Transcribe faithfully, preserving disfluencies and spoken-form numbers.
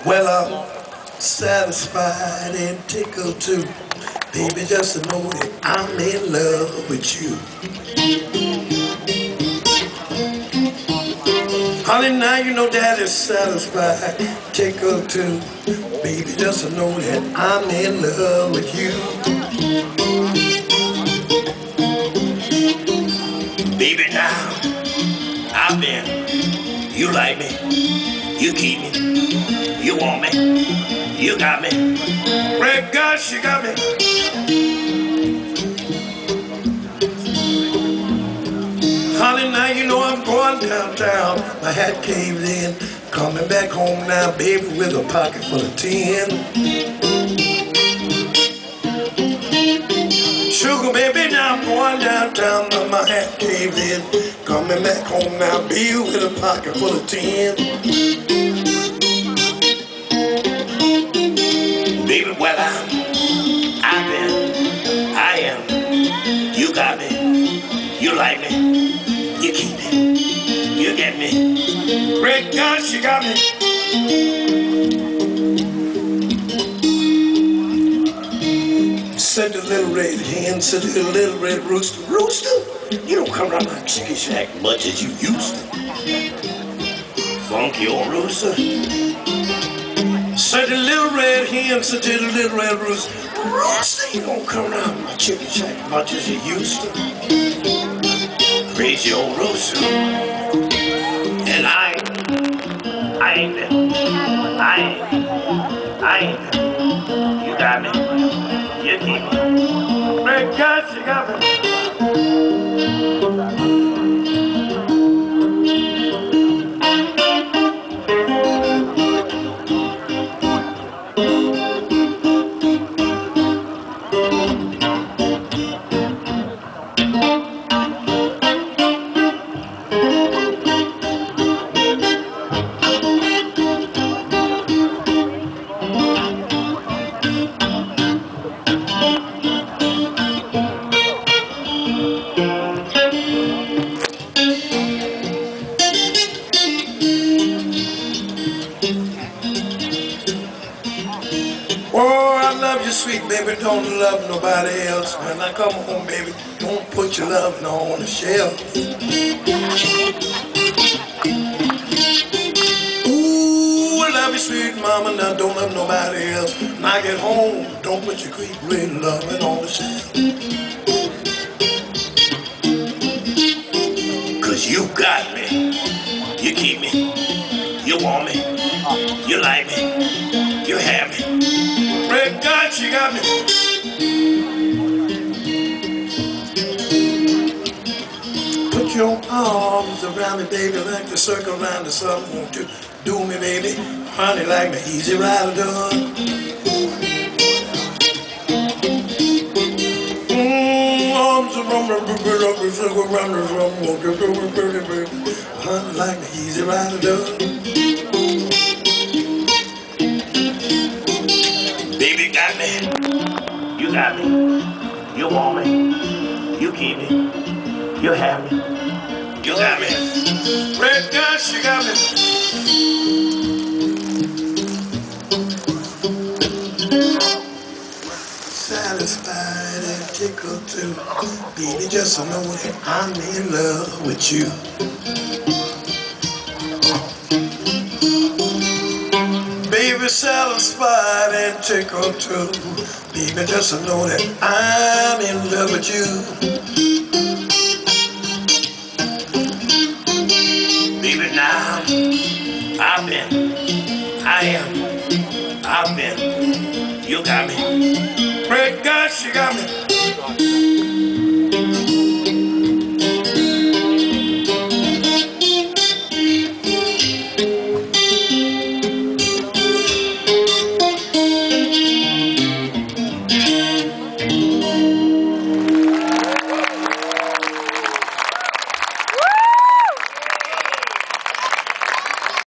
Well, I'm satisfied and tickled too. Baby, just to know that I'm in love with you. Honey, now you know that is satisfied, tickled too. Baby, just to know that I'm in love with you. Baby, now I've been, you like me, you keep me, you want me, you got me. Red God, she got me. Honey, now you know I'm going downtown. My hat caved in. Coming back home now, baby, with a pocket full of tin. Sugar, baby, now I'm going downtown. Now my hat caved in. Coming back home now, baby, with a pocket full of tin. Baby, well, I'm, I've been, I am. You got me, you like me, you keep me, you get me. Red God, she got me. Said the little red hen, said the little red rooster. Rooster, you don't come around my chicken shack much as you used to. Funky old rooster. Said the little red hen, said the little red rooster. Rooster, you don't come around my chicken shack much as you used to. Crazy old rooster. And I ain't, I ain't there. I ain't, I ain't there. You got me. You keep me. Red God, you got me. Oh, I love you, sweet baby, don't love nobody else. When I come home, baby, don't put your loving on the shelf. Ooh, I love you, sweet mama, now don't love nobody else. When I get home, don't put your creep red loving on the shelf. Cause you got me, you keep me, you want me, you like me, you have me. Red God, she got me. Put your arms around me, baby, like the circle around the sun. Won't you do me, baby? Honey, like me, easy rider done. Mm, arms around me, baby, like the circle around the sun. Won't you do me, baby, baby? Honey, like me, easy rider done. Baby got me, you got me, you want me, you keep me, you have me, you got me. Red God, she got me. Satisfied and tickled too. Baby, just to know that I'm in love with you. Baby, satisfied and tickled too. Baby, just to know that I'm in love with you. Baby, now I've been, I am, I've been, you got me. Red God, she got me.